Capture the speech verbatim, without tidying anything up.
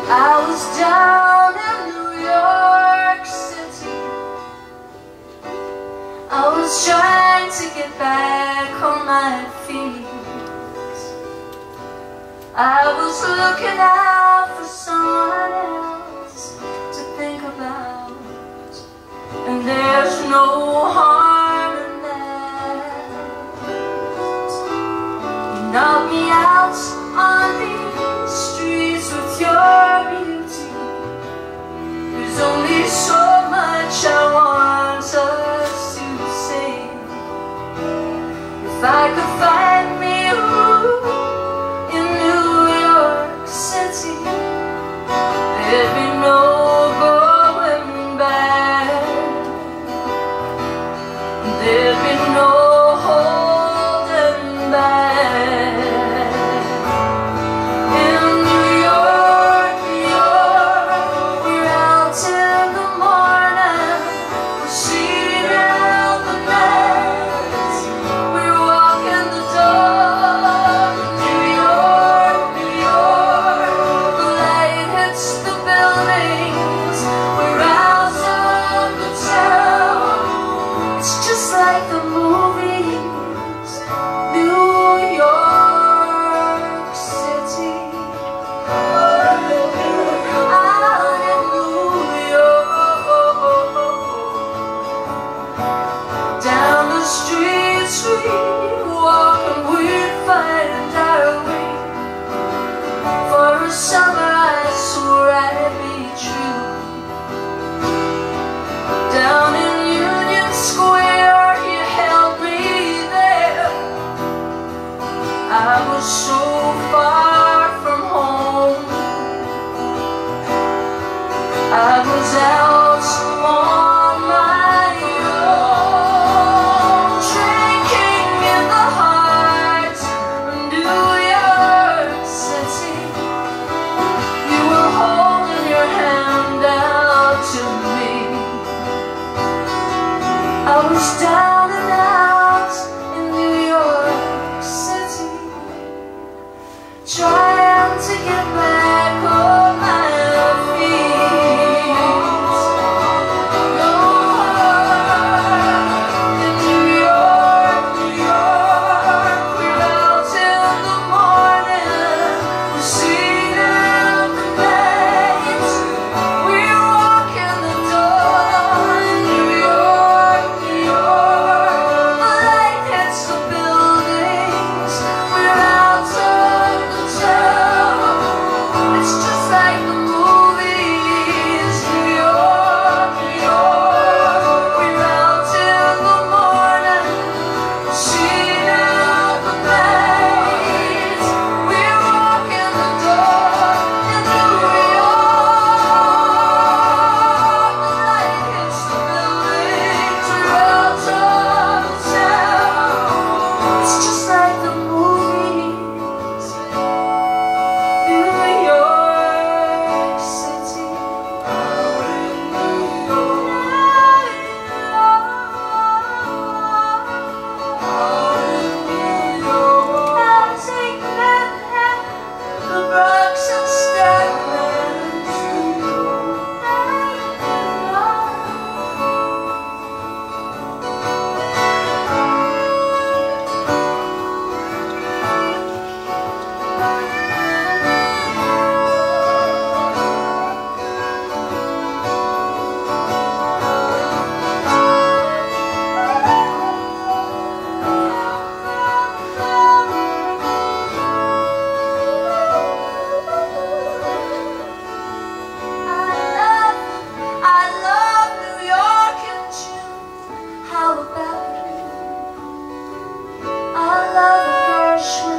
I was down in New York City. I was trying to get back on my feet. I was looking out for someone else to think about, and there's no harm in that. You knocked me out on these streets with your beauty. There's only so much I want us to say. If I could find me a room in New York City, there'd be no going back. There'd be no holding back. In New York, New York, we're out in the morning, we're seeing out the night, we're walking the dog. New York, New York, the light hits the buildings, we're out of the town. It's just like the movies, New York City. Out in New York, down the streets we walk and we fight and our way. For a summer I swore I'd be true. Down in Union Square you held me there. I was so far from home. I was out on my own, drinking in the heart of New York City. You were holding your hand out to me. I was down and out in New York City, trying to get back on my feet. No harm in New York, New York, we're out in the morning, we're seeing out the night, we're walking the dog. New York, New York, the light hits the buildings, we're out of the town. It's just like the movies. New York, New York, we're out in the morning, seeing out the night, we're walking the dog. In New York, the light hits the buildings, we're out of the town. It's just like the movies, New York City. I'll take Manhattan, the Bronx and Staten I love New York in June. How about you? I love Gershwin.